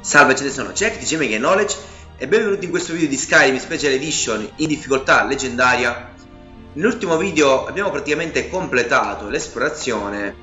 Salve, ce ne sono Jack di Game Knowledge e benvenuti in questo video di Skyrim Special Edition in difficoltà leggendaria. Nell'ultimo video abbiamo praticamente completato l'esplorazione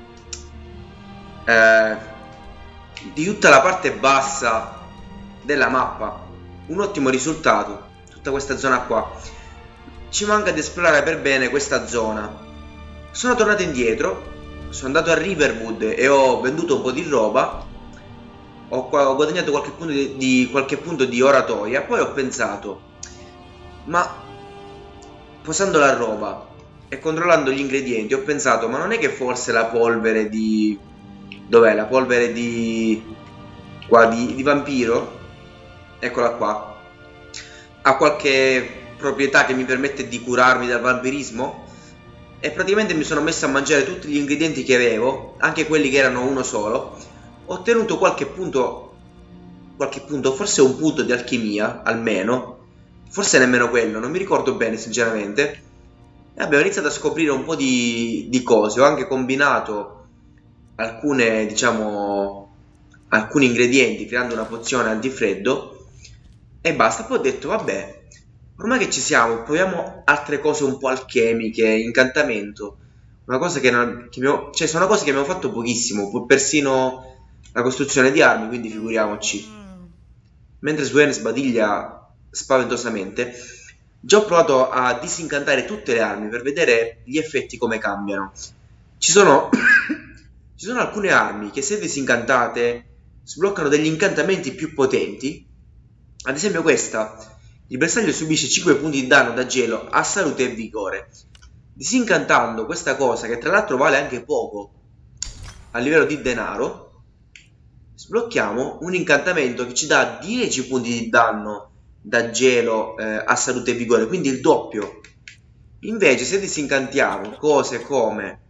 di tutta la parte bassa della mappa. Un ottimo risultato, tutta questa zona qua. Ci manca di esplorare per bene questa zona. Sono tornato indietro, sono andato a Riverwood e ho venduto un po' di roba. Ho guadagnato qualche punto di oratoria. Poi ho pensato, ma posando la roba e controllando gli ingredienti, ho pensato, ma non è che forse la polvere di... dov'è? La polvere di... qua, di vampiro? Eccola qua. Ha qualche proprietà che mi permette di curarmi dal vampirismo? E praticamente mi sono messo a mangiare tutti gli ingredienti che avevo, anche quelli che erano uno solo. Ho ottenuto qualche punto, forse un punto di alchimia, almeno, forse nemmeno quello, non mi ricordo bene sinceramente. E abbiamo iniziato a scoprire un po' di cose. Ho anche combinato alcune, diciamo, alcuni ingredienti creando una pozione antifreddo e basta. Poi ho detto, vabbè, ormai che ci siamo, proviamo altre cose un po' alchemiche, incantamento. Una cosa cioè sono cose che abbiamo fatto pochissimo, persino la costruzione di armi, quindi figuriamoci. Mentre Swen sbadiglia spaventosamente, già ho provato a disincantare tutte le armi per vedere gli effetti come cambiano. Ci sono alcune armi che, se disincantate, sbloccano degli incantamenti più potenti. Ad esempio questa: il bersaglio subisce 5 punti di danno da gelo a salute e vigore. Disincantando questa cosa, che tra l'altro vale anche poco a livello di denaro, sblocchiamo un incantamento che ci dà 10 punti di danno da gelo a salute e vigore, quindi il doppio. Invece se disincantiamo cose come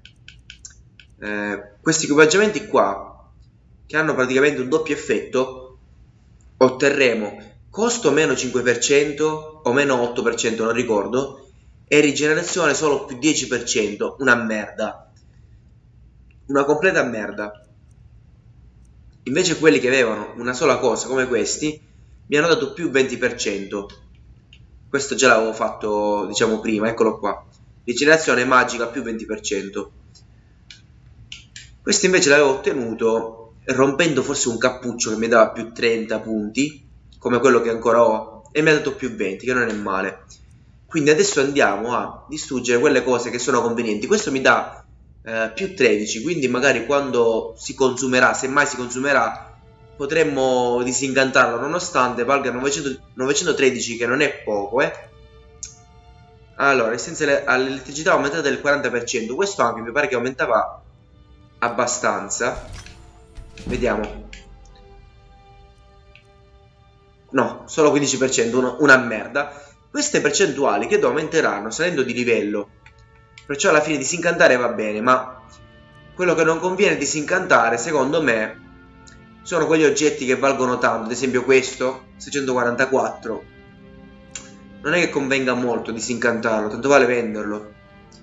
questi equipaggiamenti qua, che hanno praticamente un doppio effetto, otterremo costo meno 5% o meno 8%, non ricordo, e rigenerazione solo più 10%, una merda, una completa merda. Invece quelli che avevano una sola cosa, come questi, mi hanno dato più 20%. Questo già l'avevo fatto, diciamo, prima, eccolo qua. Rigenerazione magica più 20%. Questo invece l'avevo ottenuto rompendo forse un cappuccio che mi dava più 30 punti, come quello che ancora ho, e mi ha dato più 20, che non è male. Quindi adesso andiamo a distruggere quelle cose che sono convenienti. Questo mi dà più 13, quindi magari quando si consumerà, se mai si consumerà, potremmo disincantarlo, nonostante valga 913, che non è poco, Allora, senza all'elettricità aumentata del 40%. Questo anche mi pare che aumentava abbastanza. Vediamo. No, solo 15%, una merda. Queste percentuali credo aumenteranno salendo di livello, perciò alla fine disincantare va bene, ma quello che non conviene disincantare, secondo me, sono quegli oggetti che valgono tanto. Ad esempio questo, 644. Non è che convenga molto disincantarlo, tanto vale venderlo.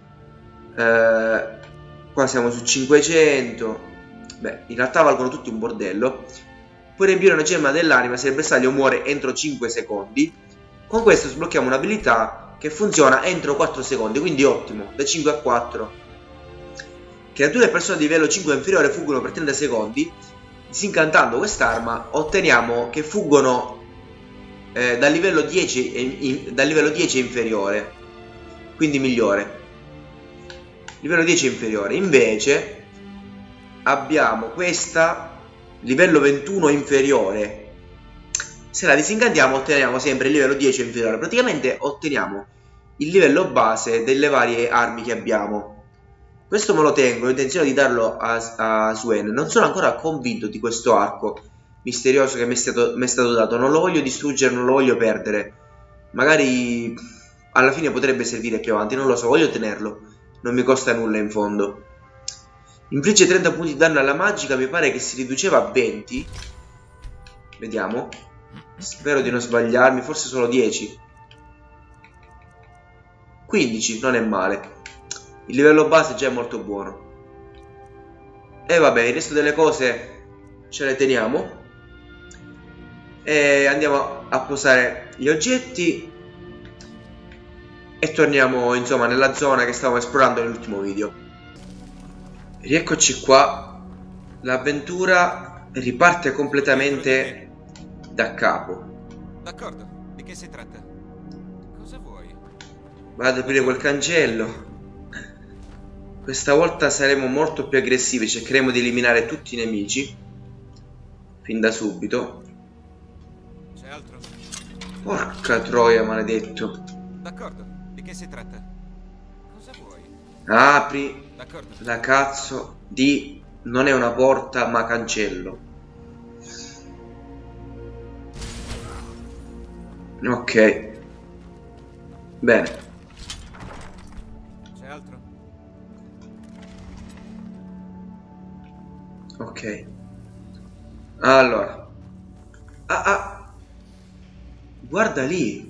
Qua siamo su 500. Beh, in realtà valgono tutti un bordello. Puoi riempire una gemma dell'anima se il bersaglio muore entro 5 secondi. Con questo sblocchiamo un'abilità che funziona entro 4 secondi, quindi ottimo, da 5 a 4. Creature e persone di livello 5 inferiore fuggono per 30 secondi. Disincantando quest'arma otteniamo che fuggono dal livello 10 e inferiore, quindi migliore. Livello 10 e inferiore. Invece abbiamo questa, livello 21 inferiore. Se la disincantiamo otteniamo sempre il livello 10 inferiore. Praticamente otteniamo il livello base delle varie armi che abbiamo. Questo me lo tengo, ho intenzione di darlo a Swen. Non sono ancora convinto di questo arco misterioso che mi è stato dato. Non lo voglio distruggere, non lo voglio perdere. Magari alla fine potrebbe servire più avanti, non lo so, voglio tenerlo. Non mi costa nulla in fondo. Infligge 30 punti di danno alla magica, mi pare che si riduceva a 20. Vediamo. Spero di non sbagliarmi, forse solo 10. 15, non è male. Il livello base già è molto buono. E vabbè, il resto delle cose ce le teniamo. E andiamo a posare gli oggetti e torniamo insomma nella zona che stavamo esplorando nell'ultimo video. Rieccoci qua. L'avventura riparte completamente da capo. D'accordo, di che si tratta? Cosa vuoi? Vado ad aprire quel cancello. Questa volta saremo molto più aggressivi, cercheremo di eliminare tutti i nemici fin da subito. C'è altro? Porca troia, maledetto. D'accordo, di che si tratta? Cosa vuoi? Apri D'accordo. la cazzo di... non è una porta ma cancello. Ok. Bene. C'è altro? Ok. Allora. Guarda lì.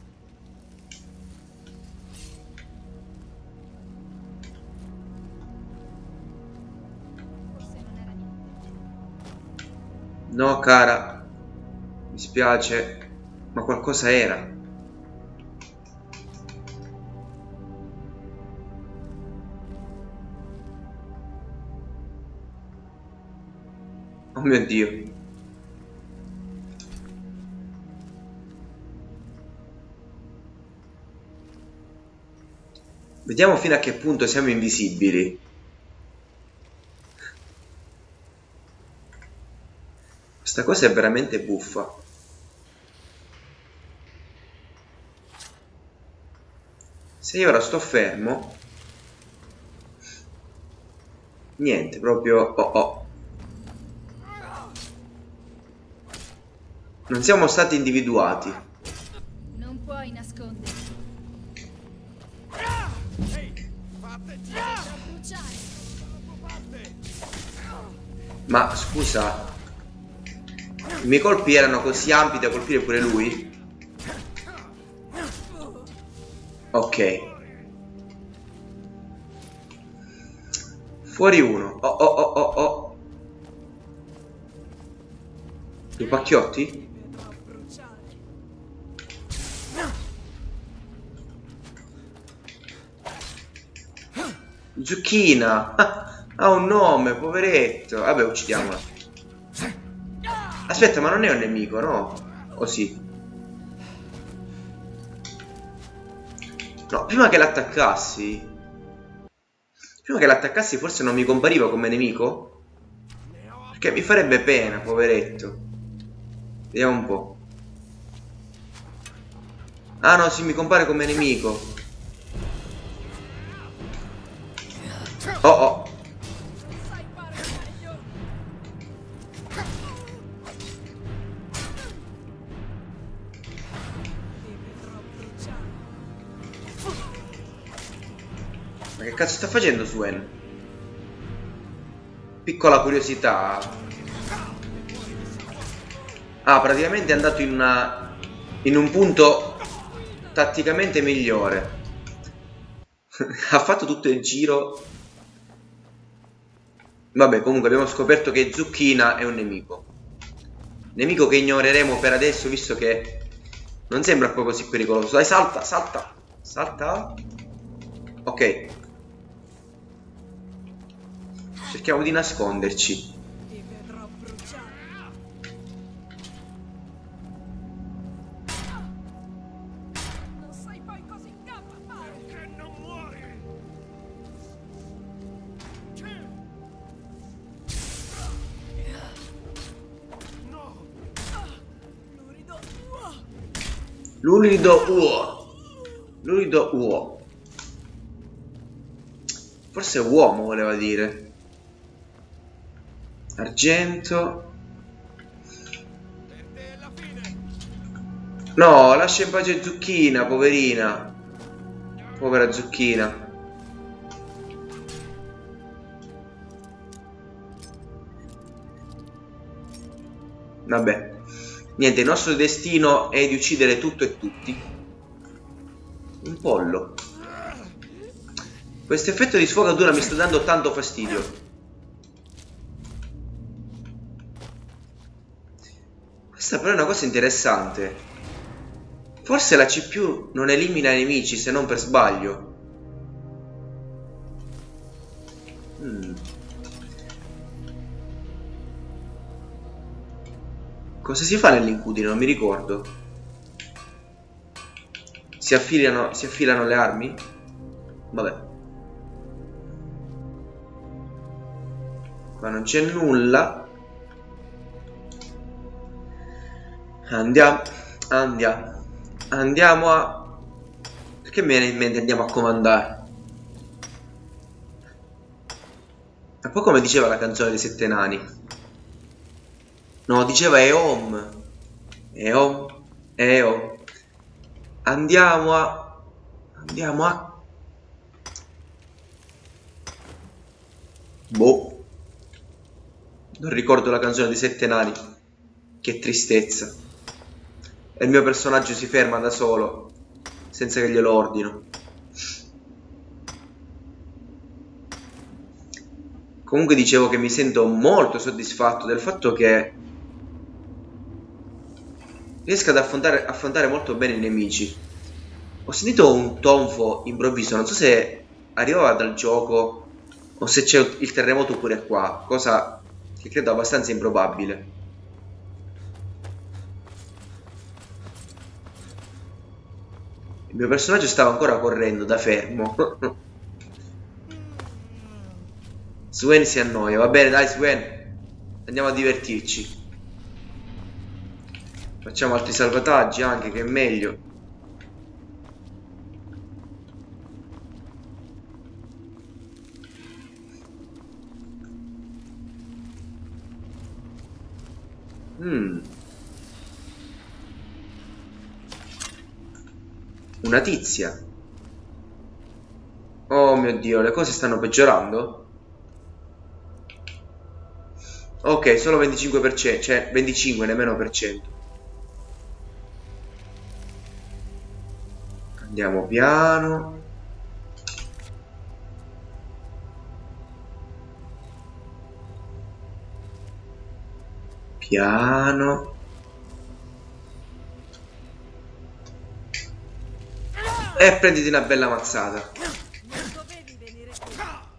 No, cara. Mi spiace. Ma qualcosa era. Oh mio Dio. Vediamo fino a che punto siamo invisibili. Questa cosa è veramente buffa. Se io ora sto fermo, niente, proprio non siamo stati individuati. Non puoi nasconderti. Ma scusa, i miei colpi erano così ampi da colpire pure lui? Ok. Fuori uno. Oh. Due pacchiotti? Zucchina. Ha un nome, poveretto. Vabbè, uccidiamola. Aspetta, ma non è un nemico, no? O sì? No, prima che l'attaccassi forse non mi compariva come nemico? Perché mi farebbe pena, poveretto. Vediamo un po'. Ah no, sì, mi compare come nemico. Oh. Ma che cazzo sta facendo Swen? Piccola curiosità. Ah, praticamente è andato in un punto tatticamente migliore. Ha fatto tutto il giro. Vabbè, comunque abbiamo scoperto che Zucchina è un nemico. Nemico che ignoreremo per adesso, visto che non sembra poi così pericoloso. Dai, salta. Ok. Cerchiamo di nasconderci. Non sei poi così in gamba, perché non muori? No. Lurido uo. Forse uomo voleva dire. Argento. No, lascia in pace Zucchina, poverina. Povera Zucchina. Vabbè. Niente, il nostro destino è di uccidere tutto e tutti. Un pollo. Questo effetto di sfogatura mi sta dando tanto fastidio. Questa però è una cosa interessante. Forse la CPU non elimina i nemici se non per sbaglio. Cosa si fa nell'incudine? Non mi ricordo. Si affilano le armi? Vabbè. Qua non c'è nulla. Andiamo a... Perché mi viene in mente andiamo a comandare? Un po' come diceva la canzone dei Sette Nani. No, diceva Eom. Eom. Eom. Andiamo a... Boh. Non ricordo la canzone dei Sette Nani. Che tristezza. E il mio personaggio si ferma da solo, senza che glielo ordino. Comunque dicevo che mi sento molto soddisfatto del fatto che riesco ad affrontare molto bene i nemici. Ho sentito un tonfo improvviso, non so se arrivava dal gioco o se c'è il terremoto pure qua, cosa che credo abbastanza improbabile. Il mio personaggio stava ancora correndo da fermo. Swen si annoia. Va bene, dai Swen, andiamo a divertirci. Facciamo altri salvataggi anche, che è meglio. Una tizia. Oh mio Dio, le cose stanno peggiorando? Ok, solo 25%, cioè 25, nemmeno per cento. Andiamo piano. Piano. E prenditi una bella mazzata. Non dovevi venire qui.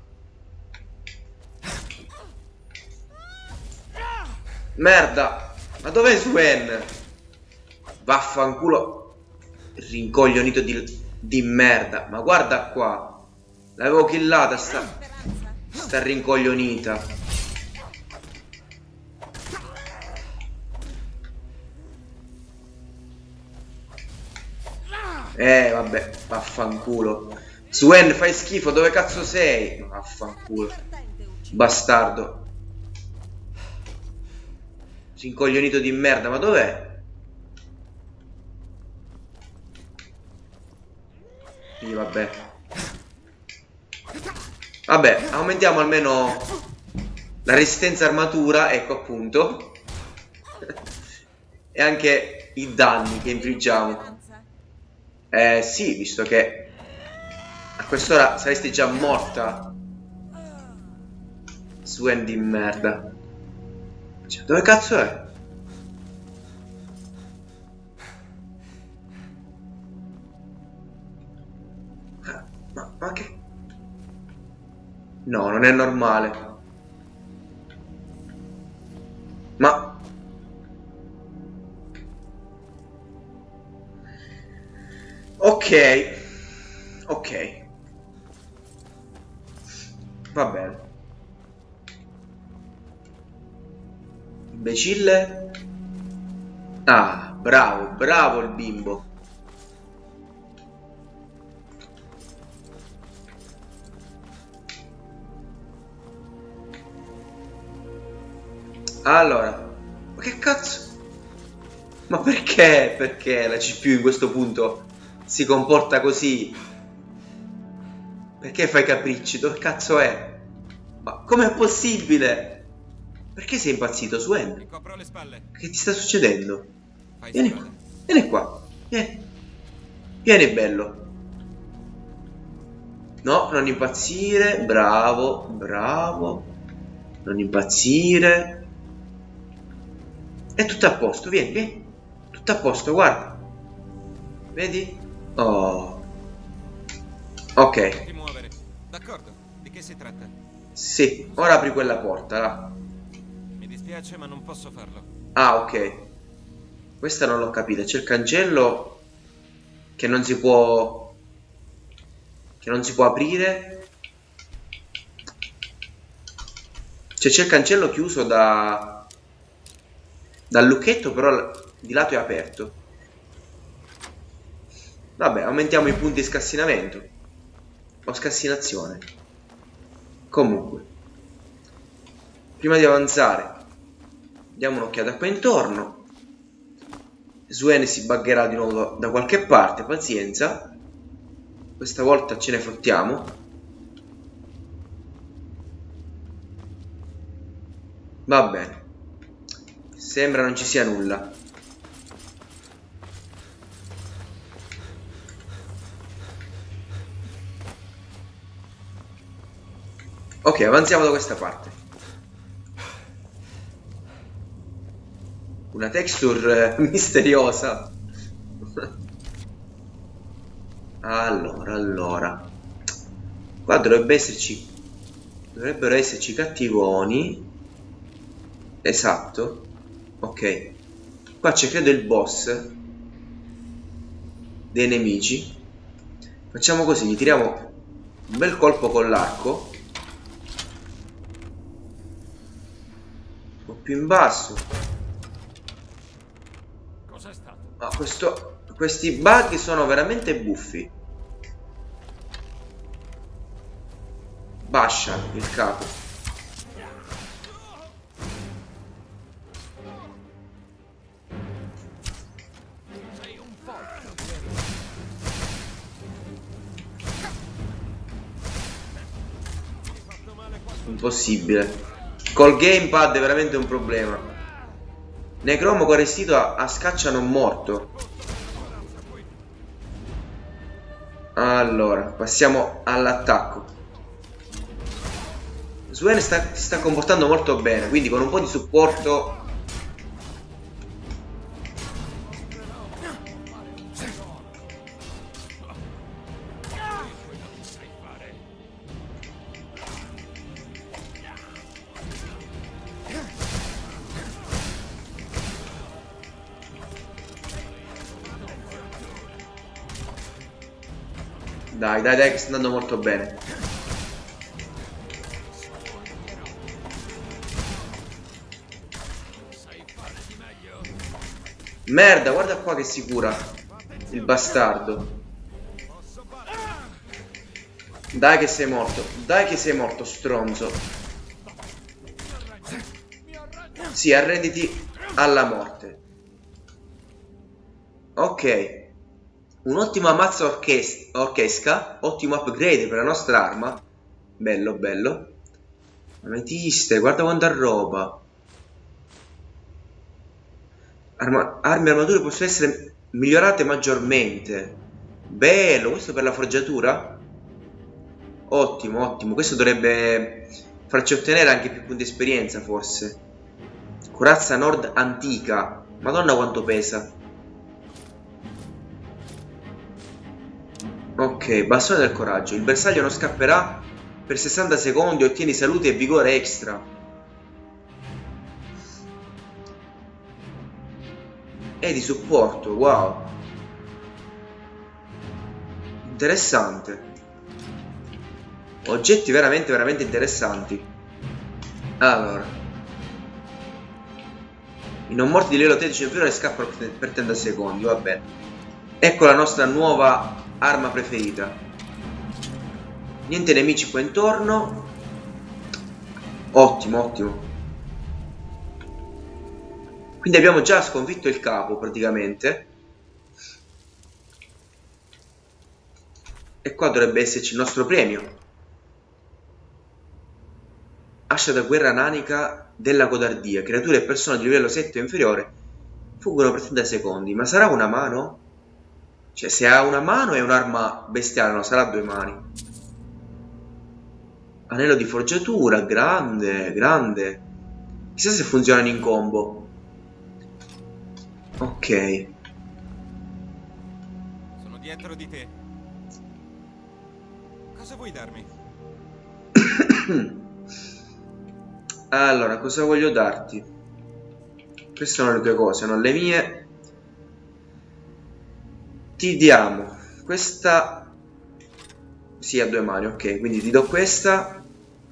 Merda. Ma dov'è Swen? Vaffanculo. Rincoglionito di merda. Ma guarda qua. L'avevo killata sta rincoglionita. Vabbè, vaffanculo. Swen, fai schifo, dove cazzo sei? Vaffanculo. Bastardo. Rincoglionito di merda, ma dov'è? Sì, vabbè. Vabbè, aumentiamo almeno la resistenza armatura, ecco appunto. E anche i danni che infliggiamo. Sì, visto che a quest'ora saresti già morta. Swen di merda. Cioè, dove cazzo è? Ma che... No, non è normale. Ma... Ok. Ok. Va bene. Imbecille. Ah, bravo, bravo il bimbo. Allora, ma che cazzo? Ma perché? Perché la CPU in questo punto si comporta così? Perché fai capricci? Dove cazzo è? Ma com'è possibile? Perché sei impazzito, Swen? Mi copro le spalle. Che ti sta succedendo? Fai Vieni strada. qua, vieni qua. Vieni. Vieni, bello. No, non impazzire. Bravo, bravo. Non impazzire. È tutto a posto, vieni, vieni. Tutto a posto, guarda. Vedi? Oh. Ok. Ti muovere. D'accordo. Di che si tratta? Sì, ora apri quella porta, là. Mi dispiace, ma non posso farlo. Ah, ok. Questa non l'ho capita. C'è il cancello che non si può... aprire. Cioè c'è il cancello chiuso dal lucchetto, però di lato è aperto. Vabbè, aumentiamo i punti di scassinamento. O scassinazione. Comunque, prima di avanzare, diamo un'occhiata qua intorno. Swen si buggerà di nuovo da qualche parte, pazienza. Questa volta ce ne frottiamo. Va bene. Sembra non ci sia nulla. Ok, avanziamo da questa parte. Una texture misteriosa. Allora. Qua dovrebbero esserci cattivoni. Esatto. Ok. Qua c'è credo il boss dei nemici. Facciamo così, gli tiriamo un bel colpo con l'arco. Un po' più in basso. Cos'è stato? Ma questi bug sono veramente buffi. Bascia il capo. Impossibile. Col gamepad è veramente un problema. Necromo con restito a scaccia non morto. Allora, passiamo all'attacco. Swen si sta comportando molto bene, quindi con un po' di supporto. Dai, che sta andando molto bene. Merda, guarda qua che si cura il bastardo. Dai che sei morto. Dai che sei morto, stronzo. Sì, arrenditi alla morte. Ok. Un'ottima mazza orchesca. Ottimo upgrade per la nostra arma. Bello, bello. Ametiste, guarda quanta roba. Armi e armature possono essere migliorate maggiormente. Bello, questo per la forgiatura? Ottimo, ottimo. Questo dovrebbe farci ottenere anche più punti esperienza, forse. Corazza Nord antica. Madonna quanto pesa. Ok, bastone del coraggio. Il bersaglio non scapperà per 60 secondi. Ottieni salute e vigore extra. E di supporto, wow. Interessante. Oggetti veramente, veramente interessanti. Allora. I non morti di livello 13 inferiore scappano per 30 secondi, va bene. Ecco la nostra nuova arma preferita. Niente nemici qua intorno. Ottimo, ottimo. Quindi abbiamo già sconfitto il capo praticamente. E qua dovrebbe esserci il nostro premio. Ascia da guerra nanica della codardia. Creature e persone di livello 7 o inferiore fuggono per 30 secondi. Ma sarà una mano? Cioè, se ha una mano è un'arma bestiale, no, sarà due mani. Anello di forgiatura, grande, grande. Chissà se funzionano in combo. Ok. Sono dietro di te. Cosa vuoi darmi? Allora, cosa voglio darti? Queste sono le tue cose, non le mie. Ti diamo questa. Sì, a 2 mani, ok. Quindi ti do questa.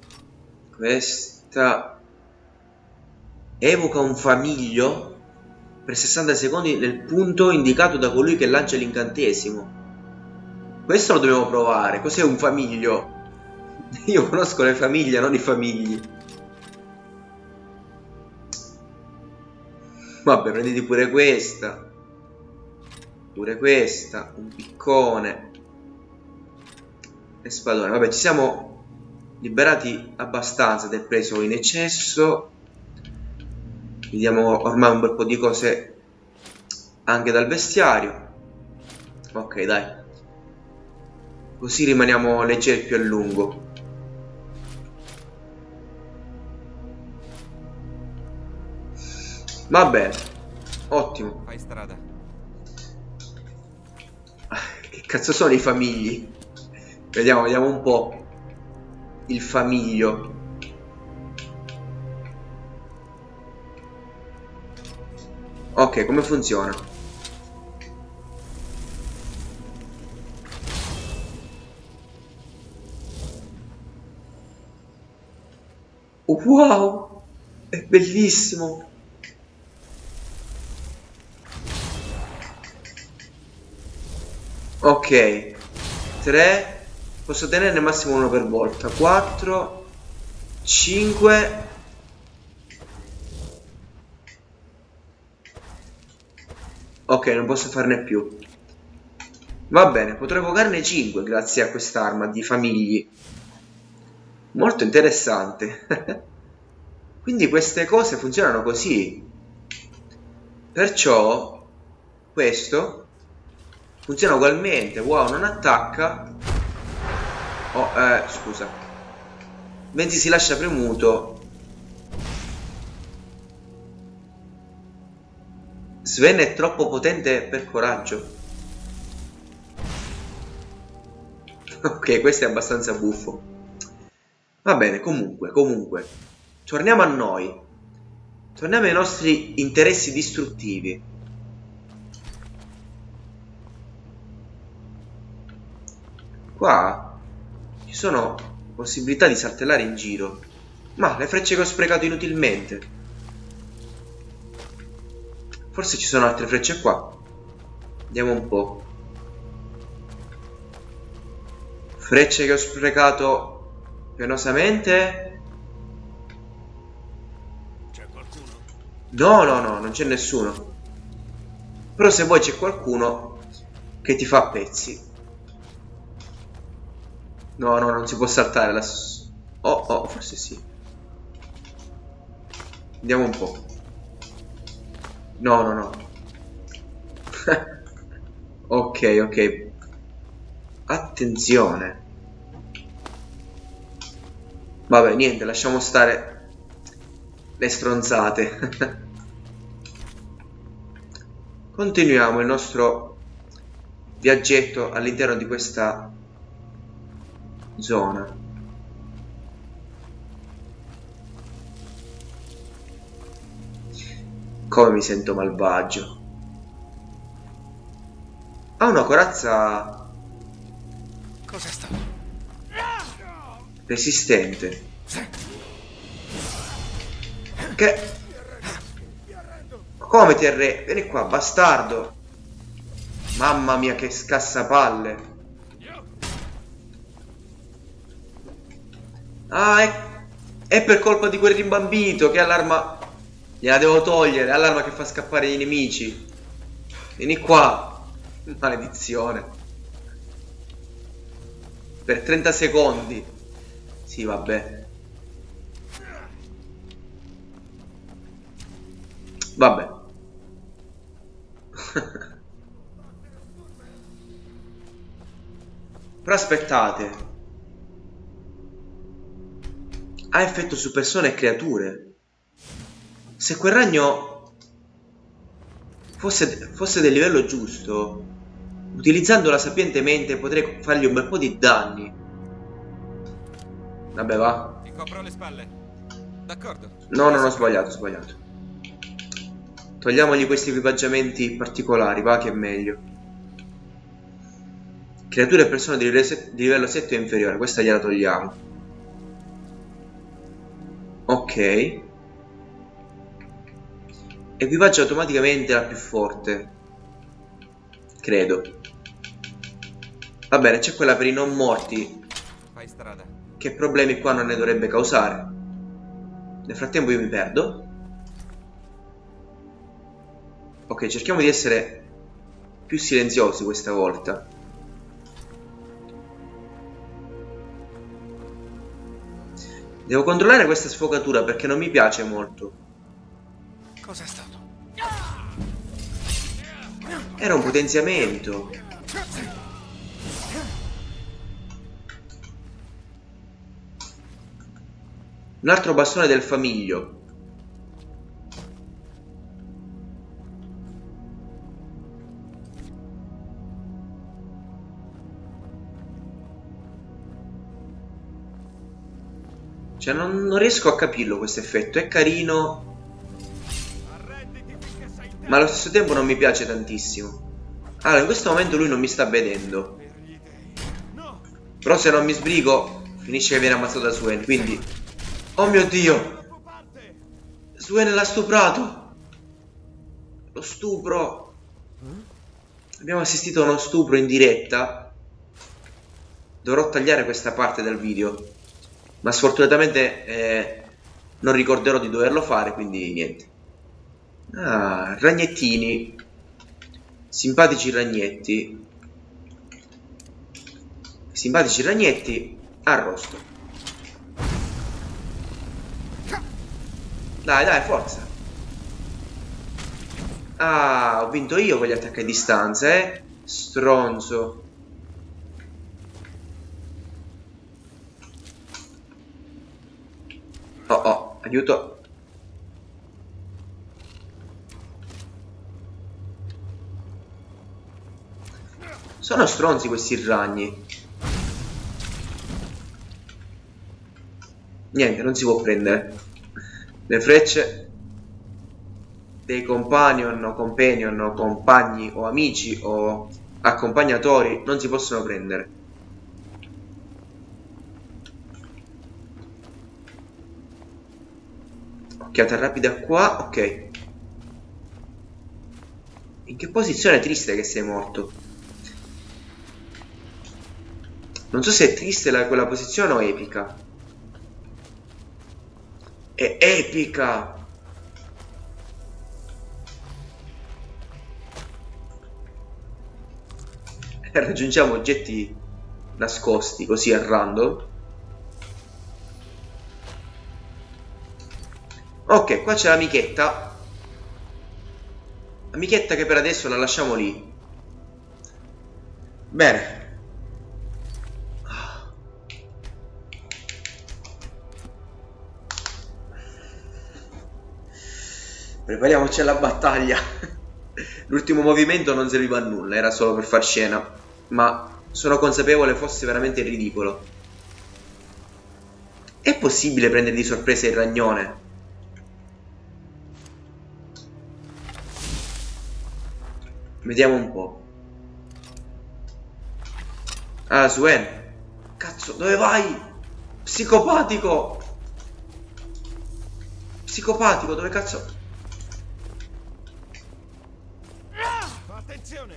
Questa. Evoca un famiglio per 60 secondi nel punto indicato da colui che lancia l'incantesimo. Questo lo dobbiamo provare. Cos'è un famiglio? Io conosco le famiglie, non i famigli. Vabbè, prenditi pure questa. Pure questa. Un piccone. E spadone. Vabbè, ci siamo liberati abbastanza del preso in eccesso. Vediamo ormai un bel po' di cose anche dal vestiario. Ok, dai. Così rimaniamo leggeri più a lungo. Va bene. Ottimo. Fai strada. Che cazzo sono i famigli? Vediamo un po'. Il famiglio. Ok, come funziona? Wow! È bellissimo! Ok, 3. Posso tenerne massimo uno per volta. 4, 5. Ok, non posso farne più. Va bene, potrò evocarne 5 grazie a quest'arma di famigli. Molto interessante. Quindi queste cose funzionano così. Perciò questo funziona ugualmente. Wow, non attacca. Oh, scusa. Mentre si lascia premuto. Sven è troppo potente per coraggio. Ok, questo è abbastanza buffo. Va bene, comunque. Torniamo a noi. Torniamo ai nostri interessi distruttivi. Qua ci sono possibilità di saltellare in giro. Ma le frecce che ho sprecato inutilmente. Forse ci sono altre frecce qua. Vediamo un po'. Frecce che ho sprecato penosamente. C'è qualcuno? No, non c'è nessuno. Però se vuoi c'è qualcuno che ti fa a pezzi. No, non si può saltare la... Oh, forse sì. Vediamo un po'. No. Ok. Attenzione. Vabbè, niente, lasciamo stare le stronzate. Continuiamo il nostro viaggetto all'interno di questa zona. Come mi sento malvagio. Ha una corazza Cosa è stato? resistente. Che... Come ti arrendi? Vieni qua, bastardo. Mamma mia, che scassapalle. Ah, è per colpa di quel rimbambito che ha l'arma. Gliela devo togliere, ha l'arma che fa scappare i nemici. Vieni qua. Maledizione. Per 30 secondi. Sì, vabbè. Vabbè. Però aspettate. Ha effetto su persone e creature. Se quel ragno fosse del livello giusto, utilizzandola sapientemente potrei fargli un bel po' di danni. Vabbè, va. Ti copro le spalle. D'accordo. No, non ho sbagliato, ho sbagliato. Togliamogli questi equipaggiamenti particolari, va, che è meglio. Creature e persone di livello 7 o inferiore, questa gliela togliamo. Ok. Equipaggio automaticamente la più forte, credo. Va bene, c'è quella per i non morti. Fai strada. Che problemi qua non ne dovrebbe causare. Nel frattempo io mi perdo. Ok, cerchiamo di essere più silenziosi questa volta. Devo controllare questa sfogatura perché non mi piace molto. Cos'è stato? Era un potenziamento. Un altro bastone del famiglio. Cioè non riesco a capirlo questo effetto. È carino, ma allo stesso tempo non mi piace tantissimo. Allora, in questo momento lui non mi sta vedendo. Però se non mi sbrigo finisce che viene ammazzato da Swain. Quindi, oh mio Dio, Swain l'ha stuprato. Lo stupro. Abbiamo assistito a uno stupro in diretta. Dovrò tagliare questa parte del video, ma sfortunatamente non ricorderò di doverlo fare, quindi niente. Ah, ragnettini. Simpatici ragnetti. Simpatici ragnetti arrosto. Dai, dai, forza. Ah, ho vinto io con gli attacchi a distanza, stronzo. Oh, oh, aiuto. Sono stronzi questi ragni. Niente, non si può prendere. Le frecce dei companion o compagni o amici o accompagnatori non si possono prendere. Occhiata rapida qua, ok. In che posizione triste che sei morto? Non so se è triste quella posizione o epica. È epica! Raggiungiamo oggetti nascosti così a random. Ok, qua c'è l'amichetta. Amichetta che per adesso la lasciamo lì. Bene. Prepariamoci alla battaglia. L'ultimo movimento non serviva a nulla, era solo per far scena, ma sono consapevole fosse veramente ridicolo. È possibile prendere di sorpresa il ragnone? Vediamo un po'. Ah, Swain. Cazzo, dove vai? Psicopatico. Psicopatico, dove cazzo? Attenzione!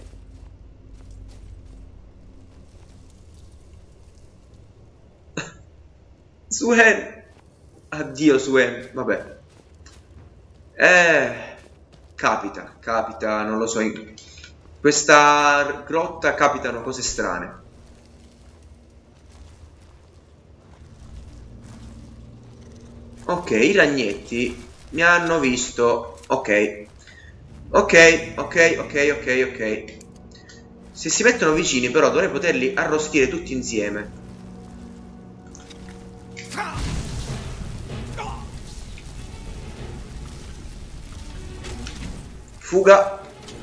Swain. Addio Swain. Vabbè. Capita, non lo so. In questa grotta capitano cose strane. Ok, i ragnetti mi hanno visto. Ok. Ok. Se si mettono vicini però dovrei poterli arrostire tutti insieme. Fuga.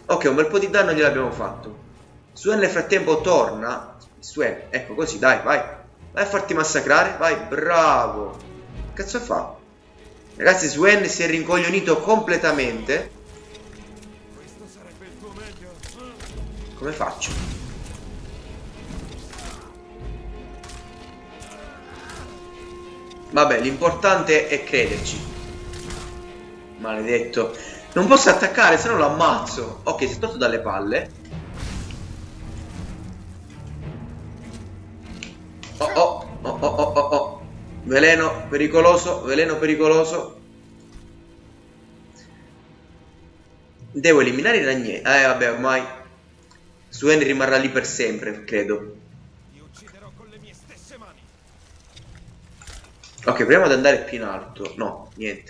Ok, un bel po' di danno gliel'abbiamo fatto. Swen nel frattempo torna. Swen, ecco così, dai, vai. Vai a farti massacrare, vai, bravo. Che cazzo fa? Ragazzi, Swen si è rincoglionito completamente. Questo sarebbe il tuo meglio. Come faccio? Vabbè, l'importante è crederci. Maledetto. Non posso attaccare, se no lo ammazzo. Ok, si è tolto dalle palle. Oh oh, oh oh oh oh oh. Veleno pericoloso, veleno pericoloso. Devo eliminare i ragnetti. Vabbè, ormai Swen rimarrà lì per sempre, credo. Ti ucciderò con le mie stesse mani. Ok, proviamo ad andare più in alto. No, niente.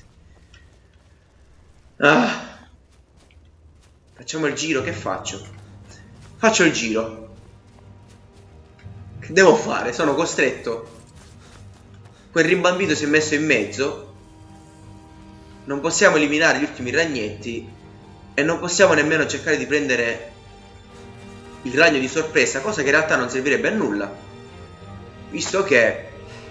Ah. Facciamo il giro, che faccio? Faccio il giro. Che devo fare? Sono costretto. Quel rimbambito si è messo in mezzo. Non possiamo eliminare gli ultimi ragnetti. E non possiamo nemmeno cercare di prendere il ragno di sorpresa, cosa che in realtà non servirebbe a nulla, visto che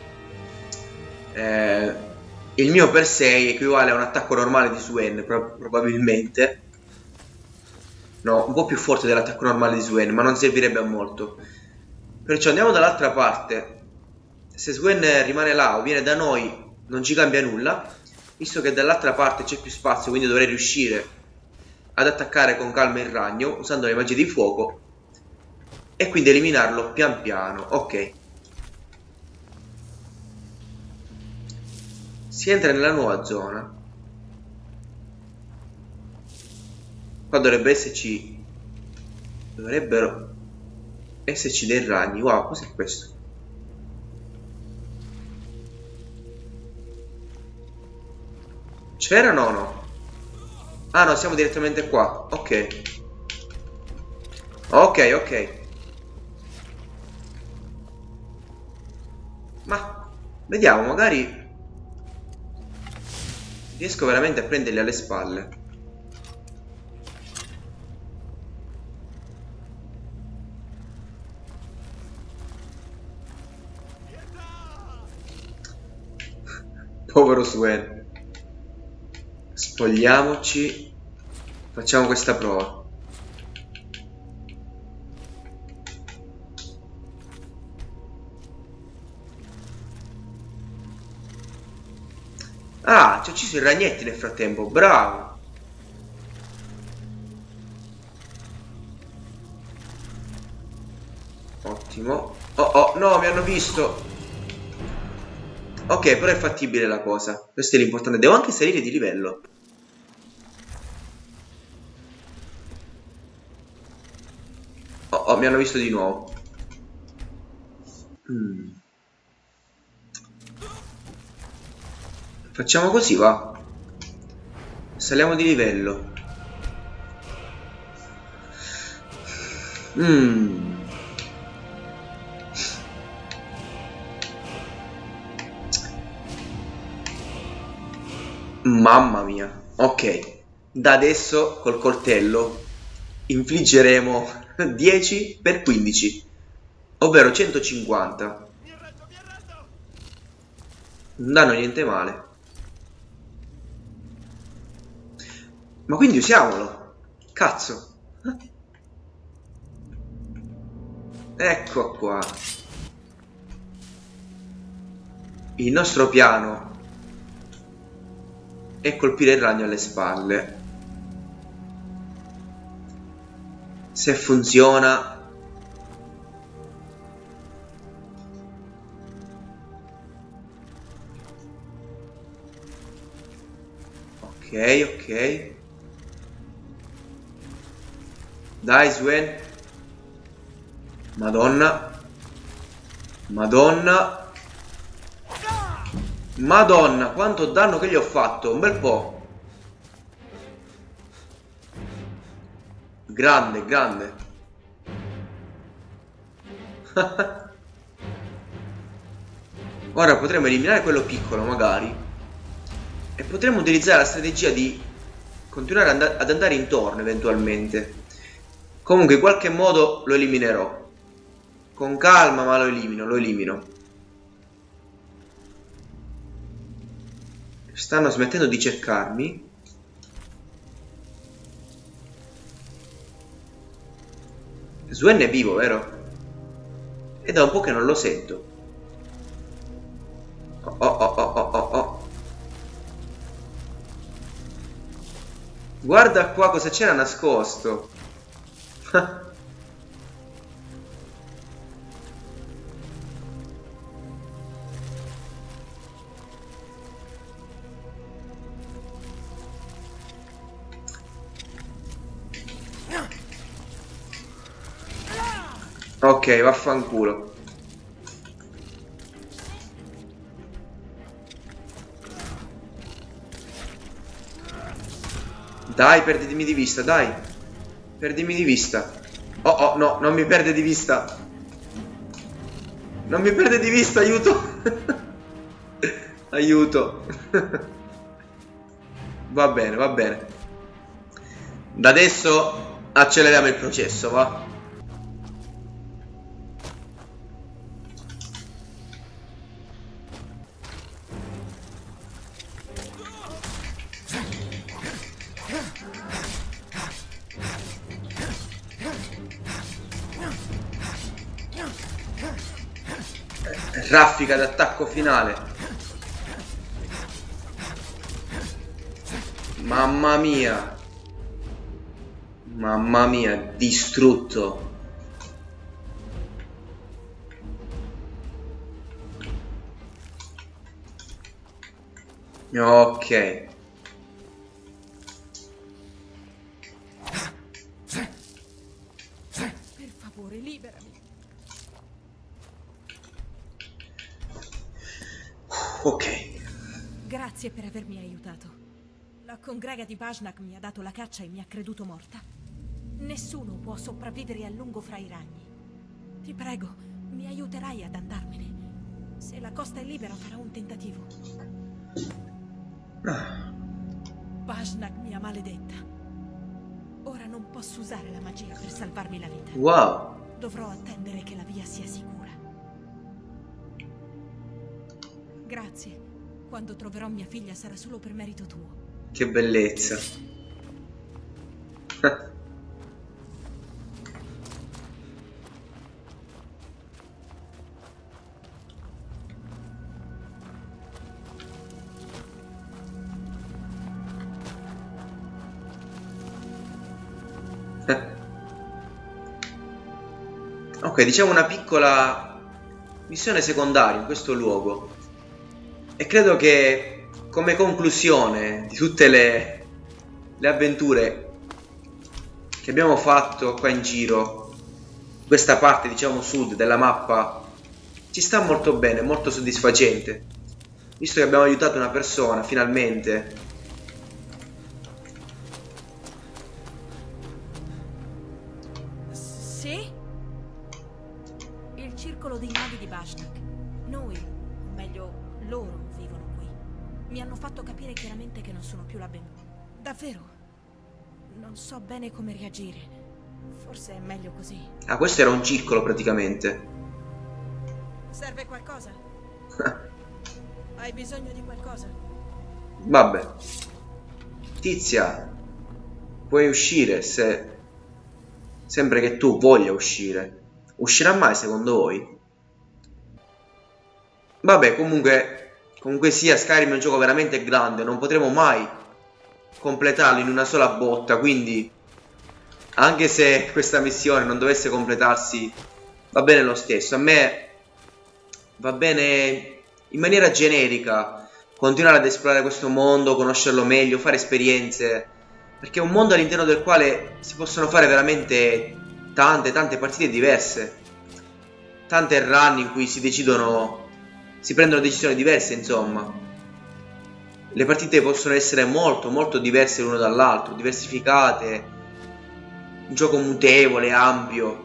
il mio per 6 equivale a un attacco normale di Swen, probabilmente. No, un po' più forte dell'attacco normale di Swen, ma non servirebbe a molto. Perciò andiamo dall'altra parte. Se Swen rimane là o viene da noi non ci cambia nulla, visto che dall'altra parte c'è più spazio, quindi dovrei riuscire ad attaccare con calma il ragno usando le magie di fuoco e quindi eliminarlo pian piano. Ok, si entra nella nuova zona. Qua dovrebbero esserci dei ragni. Wow, cos'è questo? C'erano o no? Ah no, siamo direttamente qua. Ok. Ok, ok. Ma vediamo, magari riesco veramente a prenderli alle spalle. Povero Swen. Spogliamoci. Facciamo questa prova. Ah, ci ho ucciso i ragnetti nel frattempo. Bravo. Ottimo. Oh oh, no, mi hanno visto. Ok, però è fattibile la cosa. Questo è l'importante. Devo anche salire di livello. Oh, oh, mi hanno visto di nuovo. Facciamo così, va. Saliamo di livello. Mamma mia. Ok, da adesso col coltello infliggeremo 10 per 15, ovvero 150. Mi arrendo, mi arrendo. Non danno niente male. Ma quindi usiamolo. Cazzo. Ecco qua. Il nostro piano è colpire il ragno alle spalle. Se funziona, ok, ok. Dai Swen. Madonna. Madonna. Madonna, quanto danno che gli ho fatto. Un bel po'. Grande, grande. Ora potremo eliminare quello piccolo magari. E potremo utilizzare la strategia di continuare ad andare intorno eventualmente. Comunque in qualche modo lo eliminerò. Con calma, ma lo elimino, lo elimino. Stanno smettendo di cercarmi. Sven è vivo, vero? È da un po' che non lo sento. Oh. Guarda qua cosa c'era nascosto. Ok, vaffanculo. Dai, perdimi di vista, dai. Perdimi di vista. Oh, no, non mi perde di vista. Non mi perde di vista, aiuto. Aiuto. Va bene, va bene. Da adesso acceleriamo il processo, va. Raffica d'attacco finale. Mamma mia. Mamma mia, distrutto. Ok. Per favore, liberami. Ok. Grazie per avermi aiutato. La congrega di Bajnak mi ha dato la caccia e mi ha creduto morta. Nessuno può sopravvivere a lungo fra i ragni. Ti prego, mi aiuterai ad andarmene. Se la costa è libera farò un tentativo. Bajnak mi ha maledetta. Ora non posso usare la magia per salvarmi la vita. Wow. Dovrò attendere che la via sia sicura. Grazie. Quando troverò mia figlia sarà solo per merito tuo. Che bellezza. Ok, diciamo una piccola missione secondaria in questo luogo. E credo che come conclusione di tutte le avventure che abbiamo fatto qua in giro, questa parte diciamo sud della mappa ci sta molto bene, molto soddisfacente, visto che abbiamo aiutato una persona finalmente. Sì? Il circolo dei maghi di Bajnak. Noi, o meglio, loro vivono qui. Mi hanno fatto capire chiaramente che non sono più la benvenuta. Davvero? Non so bene come reagire. Forse è meglio così. Ah, questo era un circolo praticamente. Serve qualcosa? Hai bisogno di qualcosa? Vabbè. Tizia, puoi uscire se... sempre che tu voglia uscire. Uscirà mai secondo voi? Vabbè, comunque sia, Skyrim è un gioco veramente grande, non potremo mai completarlo in una sola botta, quindi anche se questa missione non dovesse completarsi va bene lo stesso. A me va bene in maniera generica continuare ad esplorare questo mondo, conoscerlo meglio, fare esperienze, perché è un mondo all'interno del quale si possono fare veramente tante partite diverse, tante run in cui si prendono decisioni diverse, insomma. Le partite possono essere molto diverse l'uno dall'altro, diversificate, un gioco mutevole, ampio.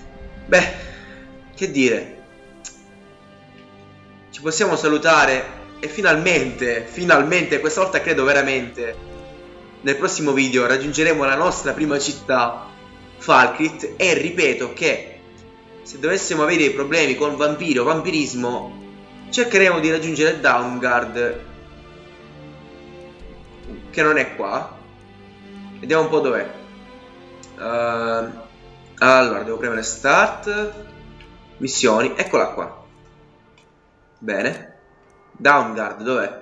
Beh, che dire, ci possiamo salutare E finalmente, questa volta credo veramente, nel prossimo video raggiungeremo la nostra prima città, Falkreath, e ripeto che se dovessimo avere dei problemi con vampiri o vampirismo, cercheremo di raggiungere Dawnguard, che non è qua. Vediamo un po' dov'è. Allora, devo premere Start, missioni, eccola qua. Bene. Dawnguard, dov'è?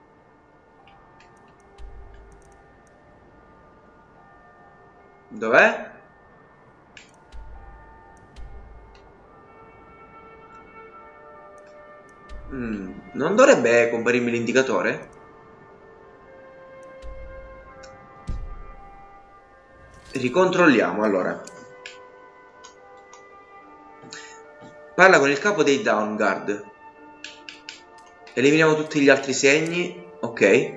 Dov'è? Non dovrebbe comparirmi l'indicatore? Ricontrolliamo allora. Parla con il capo dei Dawnguard. Eliminiamo tutti gli altri segni. Ok.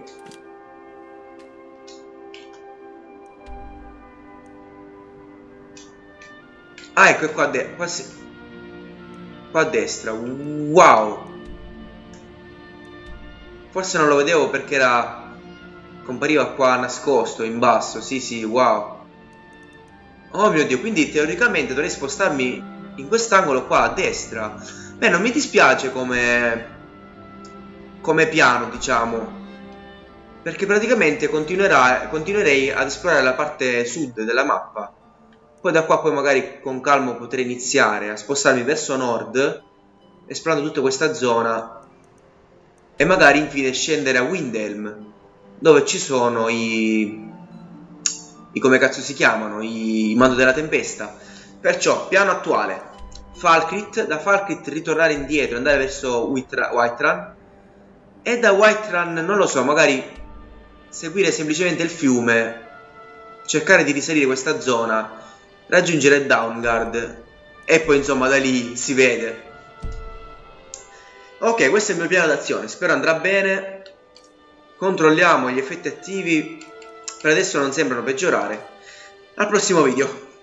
Ah, ecco, è qua qua a destra. Wow. Forse non lo vedevo perché compariva qua nascosto in basso. Sì, wow. Oh mio Dio, quindi teoricamente dovrei spostarmi in quest'angolo qua a destra. Beh, non mi dispiace come piano, diciamo, perché praticamente continuerei ad esplorare la parte sud della mappa. Poi da qua magari con calma potrei iniziare a spostarmi verso nord, esplorando tutta questa zona, e magari infine scendere a Windhelm, dove ci sono i come cazzo si chiamano, i Mando della Tempesta. Perciò, piano attuale, Falkreath, da Falkreath ritornare indietro, andare verso Whiterun, e da Whiterun, non lo so, magari seguire semplicemente il fiume, cercare di risalire questa zona, raggiungere Dawnguard, e poi insomma da lì si vede. Ok, questo è il mio piano d'azione, spero andrà bene. Controlliamo gli effetti attivi, per adesso non sembrano peggiorare. Al prossimo video.